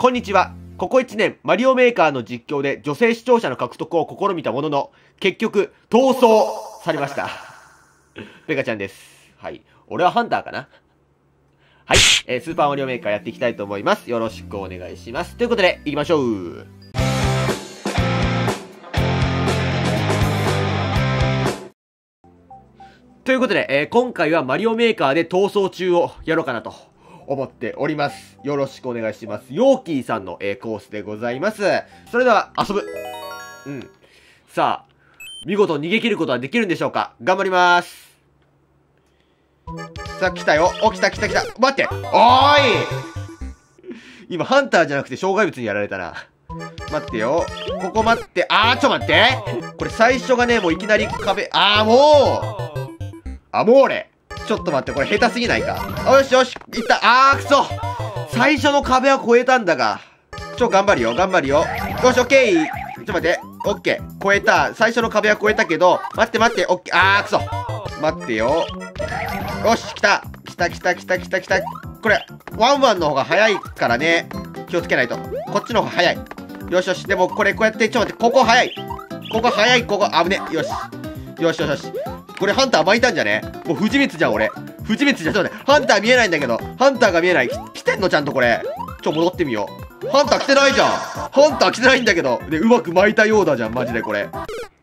こんにちは。ここ1年、マリオメーカーの実況で女性視聴者の獲得を試みたものの、結局、逃走されました。ペカちゃんです。はい。俺はハンターかな。はい。スーパーマリオメーカーやっていきたいと思います。よろしくお願いします。ということで、行きましょう。ということで、今回はマリオメーカーで逃走中をやろうかなと思っております。よろしくお願いします。ヨーキーさんの、コースでございます。それでは、遊ぶ。さあ、見事逃げ切ることはできるんでしょうか。頑張ります。さあ、来たよ。来た。待って。おーい今、ハンターじゃなくて障害物にやられたな。待ってよ。ここ待って。ちょ待って。これ最初がね、もういきなり壁。もう俺。ちょっと待って、これ下手すぎないか。よし、いった。くそ。最初の壁は越えたんだが。頑張るよ。よし、オッケー。ちょっと待って。オッケー。越えた。最初の壁は越えたけど、待って。オッケー。くそ。待ってよ。よし、来た。これ、ワンワンの方が早いからね。気をつけないと。こっちの方が早い。よし。でも、これ、こうやって、ちょっと待って、ここ早い。危ね。よし。これハンター巻いたんじゃね？もう藤光じゃん、俺。藤光じゃん、ちょっとね。ハンター見えないんだけど。ハンターが見えない。来てんのちゃんとこれ。戻ってみよう。ハンター来てないじゃん。ハンター来てないんだけど。で、うまく巻いたようだじゃん、マジでこれ。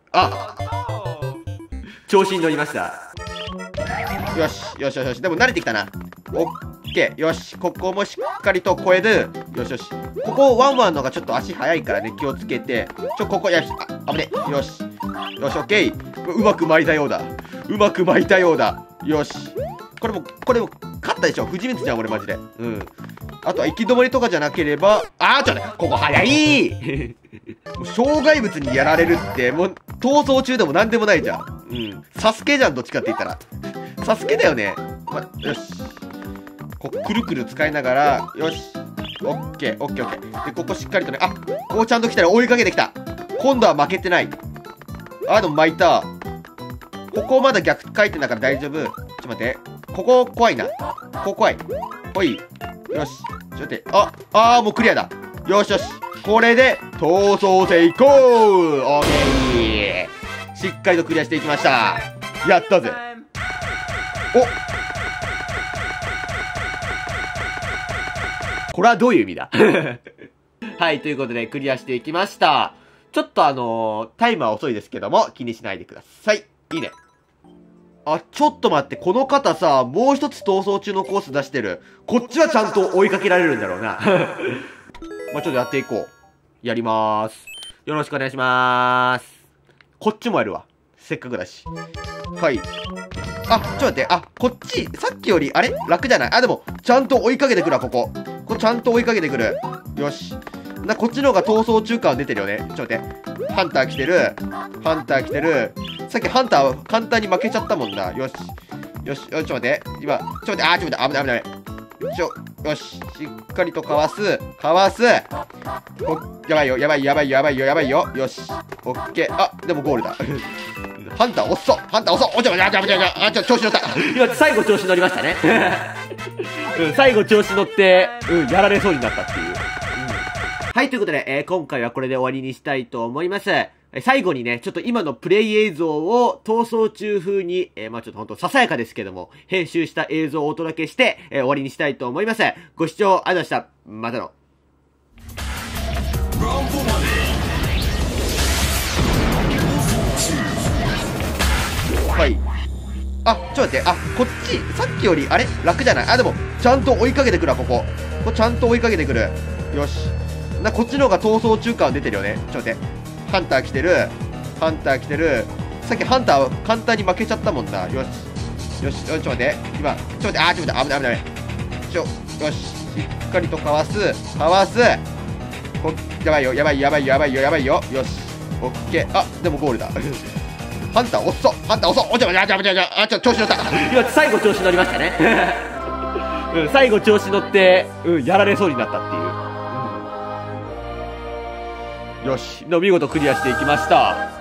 調子に乗りました。よし。でも慣れてきたな。オッケー。よし。ここもしっかりと越える。よし。ここ、ワンワンのがちょっと足早いからね、気をつけて。ここ、危ね。よし、オッケー。うまく巻いたようだ。よし。これも、勝ったでしょ。藤光じゃん、俺マジで。あとは行き止まりとかじゃなければ、ここ早い障害物にやられるって、もう、逃走中でもなんでもないじゃん。サスケじゃん、どっちかって言ったら。サスケだよね。よし。くるくる使いながら、よし。オッケー。で、ここしっかりとね、ここちゃんと来たら追いかけてきた。今度は負けてない。でも巻いた。ここまだ逆書いてんだから大丈夫。ちょっと待って。ここ怖いな。怖い。ほい。よし。ちょっと待って。もうクリアだ。よし。これで、逃走成功。オッケー。しっかりとクリアしていきました。やったぜ。これはどういう意味だはい、ということでクリアしていきました。ちょっとタイムは遅いですけども、気にしないでください。いいね。ちょっと待って、この方さ、もう一つ逃走中のコース出してる。こっちはちゃんと追いかけられるんだろうな。ちょっとやっていこう。やりまーす。よろしくお願いしまーす。こっちもやるわ。せっかくだし。はい。ちょっと待って。こっち、さっきより、楽じゃない？でも、ちゃんと追いかけてくるわ、ここ。ちゃんと追いかけてくる。よし。こっちの方が逃走中感出てるよね。ちょっと待って。ハンター来てる。さっきハンター簡単に負けちゃったもんな。よし。ちょっと待って。今、ちょっと待って。危ない。よし。しっかりとかわす。やばいよ。よし。オッケー。でもゴールだ。ハンター遅っ。調子乗った。今、最後調子乗りましたね。最後調子乗って、やられそうになったっていう。はい、ということで、今回はこれで終わりにしたいと思います。最後にね、ちょっと今のプレイ映像を逃走中風に、ちょっとほんとささやかですけども、編集した映像をお届けして、終わりにしたいと思います。ご視聴ありがとうございました。またの。はい。ちょっと待って。こっち、さっきより、楽じゃない？でも、ちゃんと追いかけてくるわ、ここ。ちゃんと追いかけてくる。よし。こっちの方が逃走中感出てるよね。ちょっと待って。ハンター来てる。さっきハンター簡単に負けちゃったもんな。よし。ちょっと待って。今、ちょっと待って。危ない。よし。しっかりとかわす。やばいよ。よし。オッケー。でもゴールだ。ハンター遅っ。調子乗った。今、最後調子乗りましたね。最後調子乗って、やられそうになったっていう。よし。見事クリアしていきました。